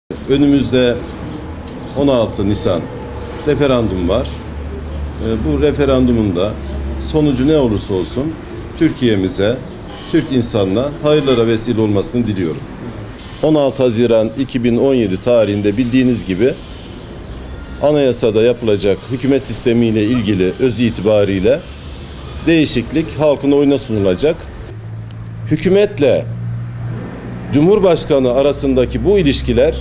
Önümüzde 16 Nisan referandum var. Bu referandumun da sonucu ne olursa olsun Türkiye'mize, Türk insanına hayırlara vesile olmasını diliyorum. 16 Haziran 2017 tarihinde bildiğiniz gibi anayasada yapılacak hükümet sistemiyle ilgili öz itibariyle değişiklik halkın oyuna sunulacak. Hükümetle Cumhurbaşkanı arasındaki bu ilişkiler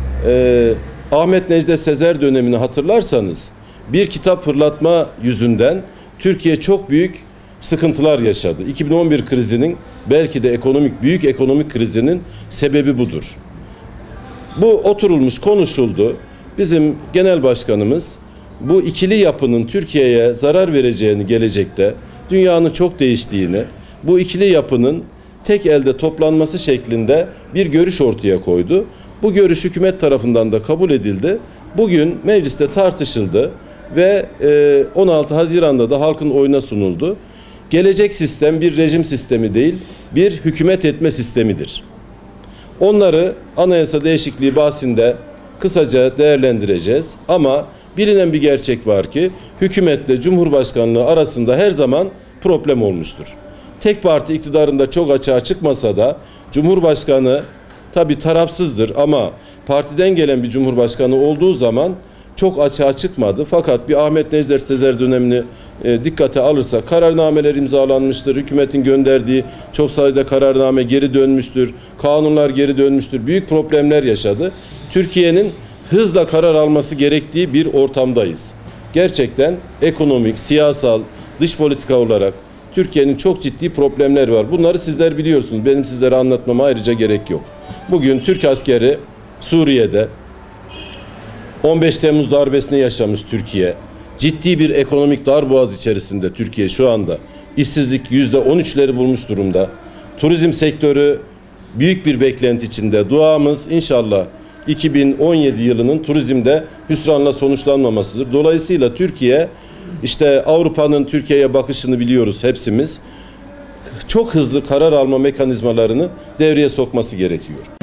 Ahmet Necdet Sezer dönemini hatırlarsanız bir kitap fırlatma yüzünden Türkiye çok büyük sıkıntılar yaşadı. 2011 krizinin belki de büyük ekonomik krizinin sebebi budur. Bu oturulmuş, konuşuldu. Bizim genel başkanımız bu ikili yapının Türkiye'ye zarar vereceğini gelecekte, dünyanın çok değiştiğini, bu ikili yapının tek elde toplanması şeklinde bir görüş ortaya koydu. Bu görüş hükümet tarafından da kabul edildi. Bugün mecliste tartışıldı ve 16 Haziran'da da halkın oyuna sunuldu. Gelecek sistem bir rejim sistemi değil, bir hükümet etme sistemidir. Onları anayasa değişikliği bahsinde kısaca değerlendireceğiz. Ama bilinen bir gerçek var ki hükümetle Cumhurbaşkanlığı arasında her zaman problem olmuştur. Tek parti iktidarında çok açığa çıkmasa da Cumhurbaşkanı tabii tarafsızdır ama partiden gelen bir Cumhurbaşkanı olduğu zaman çok açığa çıkmadı. Fakat bir Ahmet Necdet Sezer dönemini dikkate alırsa kararnameler imzalanmıştır. Hükümetin gönderdiği çok sayıda kararname geri dönmüştür. Kanunlar geri dönmüştür. Büyük problemler yaşadı. Türkiye'nin hızla karar alması gerektiği bir ortamdayız. Gerçekten ekonomik, siyasal, dış politika olarak Türkiye'nin çok ciddi problemler var. Bunları sizler biliyorsunuz. Benim sizlere anlatmama ayrıca gerek yok. Bugün Türk askeri Suriye'de 15 Temmuz darbesini yaşamış Türkiye. Ciddi bir ekonomik darboğaz içerisinde Türkiye şu anda. İşsizlik %13'leri bulmuş durumda. Turizm sektörü büyük bir beklenti içinde. Duamız inşallah 2017 yılının turizmde hüsranla sonuçlanmamasıdır. Dolayısıyla Türkiye, işte Avrupa'nın Türkiye'ye bakışını biliyoruz hepsimiz. Çok hızlı karar alma mekanizmalarını devreye sokması gerekiyor.